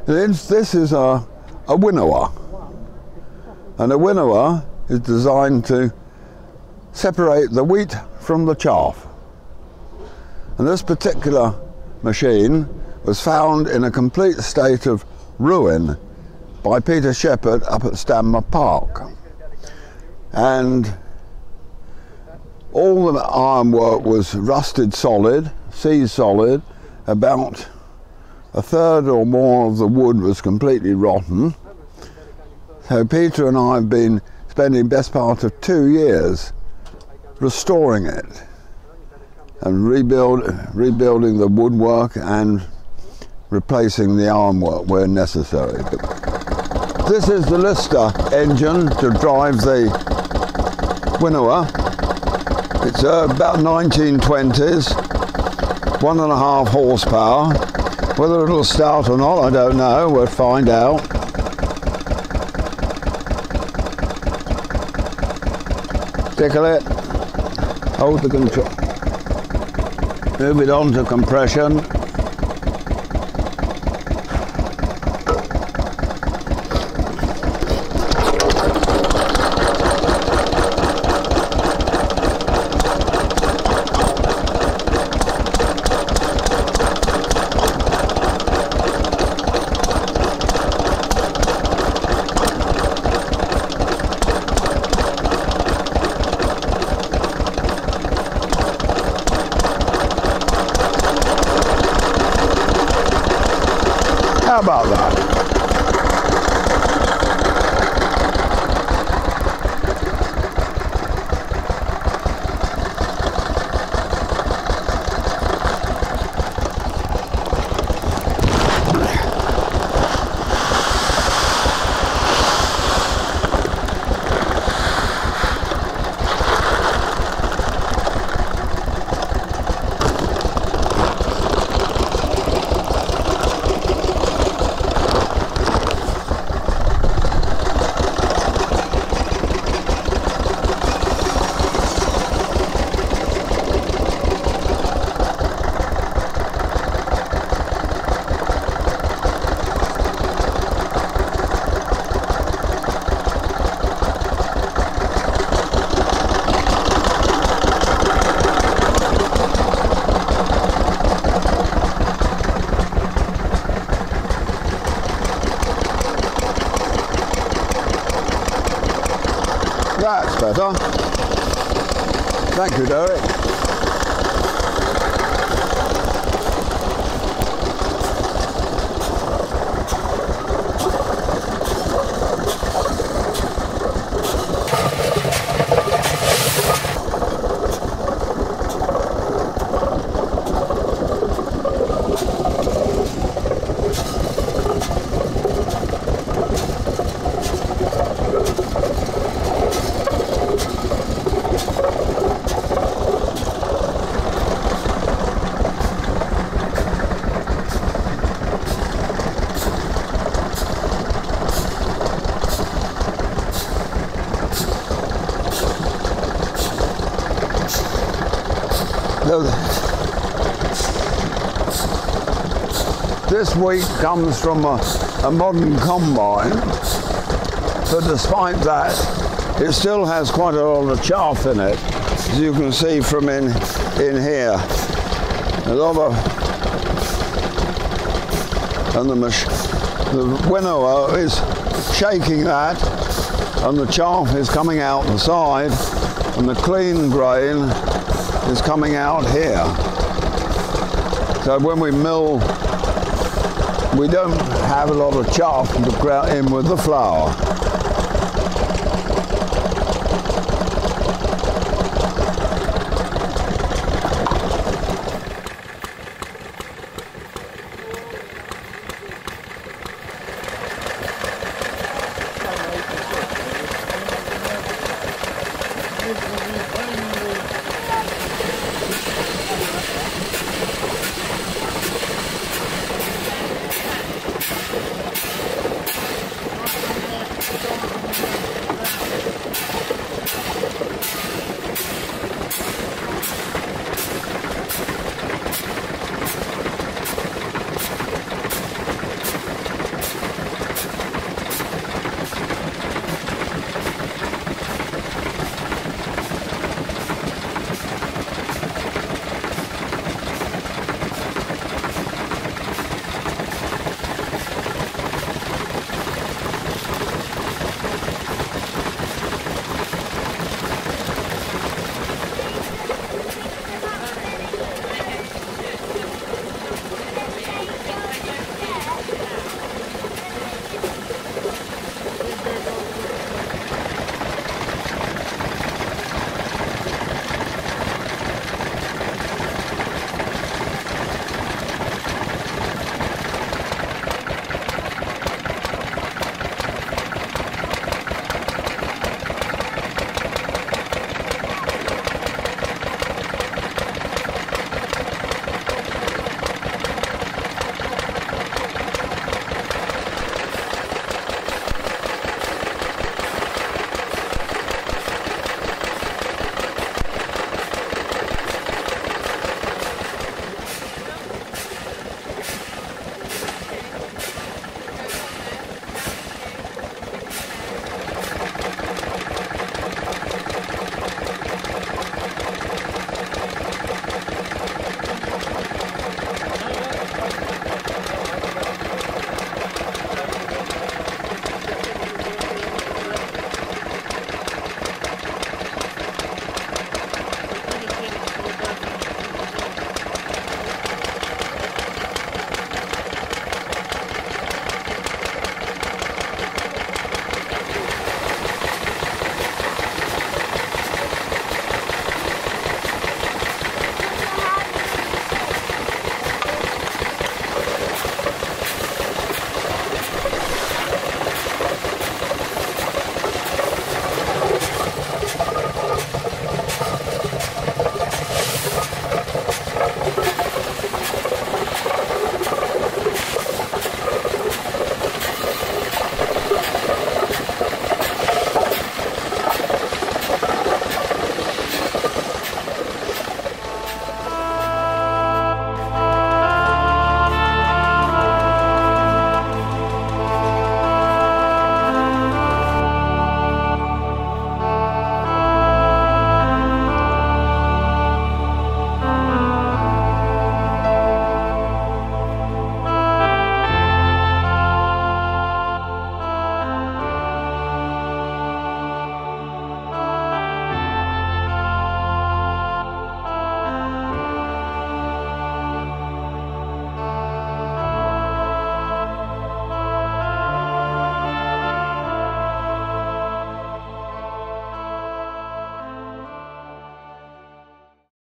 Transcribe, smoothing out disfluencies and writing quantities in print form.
This is a winnower, and a winnower is designed to separate the wheat from the chaff. And this particular machine was found in a complete state of ruin by Peter Sheppard up at Stanmer Park. And all the ironwork was rusted solid, seized solid. About a third or more of the wood was completely rotten. So Peter and I have been spending best part of 2 years restoring it and rebuilding the woodwork and replacing the ironwork where necessary. This is the Lister engine to drive the winnower. It's about 1920s, 1.5 horsepower. Whether it'll start or not, I don't know. We'll find out. Tickle it. Hold the control. Move it on to compression. How about that? That's better. Thank you, Derek. This wheat comes from a modern combine, but despite that, it still has quite a lot of chaff in it, as you can see from in here. A lot of, and the winnower is shaking that, and the chaff is coming out the side, and the clean grain is coming out here. So when we mill, we don't have a lot of chaff to grout in with the flour.